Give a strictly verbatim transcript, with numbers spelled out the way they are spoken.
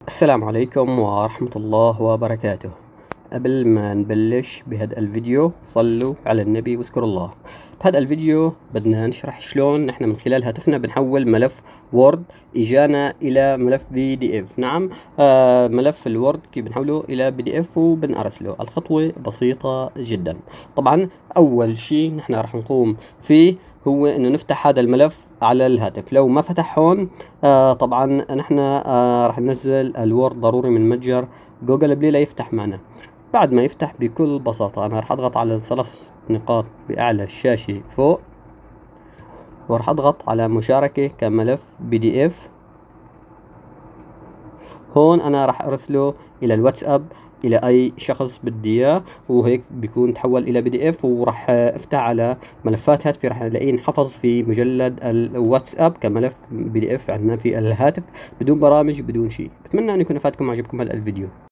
السلام عليكم ورحمة الله وبركاته. قبل ما نبلش بهذا الفيديو صلوا على النبي واذكروا الله. بهذا الفيديو بدنا نشرح شلون نحن من خلال هاتفنا بنحول ملف وورد اجانا الى ملف بي دي اف. نعم، آه ملف الوورد كيف بنحوله الى بي دي اف وبنأرسله. الخطوة بسيطة جدا. طبعا اول شيء نحن راح نقوم فيه هو انه نفتح هذا الملف على الهاتف. لو ما فتح هون آه طبعا نحن آه راح ننزل الوورد ضروري من متجر جوجل بلاي ليفتح معنا. بعد ما يفتح بكل بساطة أنا راح أضغط على الثلاث نقاط بأعلى الشاشة فوق، وراح أضغط على مشاركة كملف بي دي اف. هون أنا راح أرسله إلى الواتساب إلى أي شخص بدي إياه، وهيك بيكون تحول إلى بي دي اف. وراح أفتح على ملفات هاتفي، راح ألاقيه انحفظ في مجلد الواتساب كملف بي دي اف عندنا في الهاتف بدون برامج بدون شيء. بتمنى أن يكون أفادكم وعجبكم هذا الفيديو.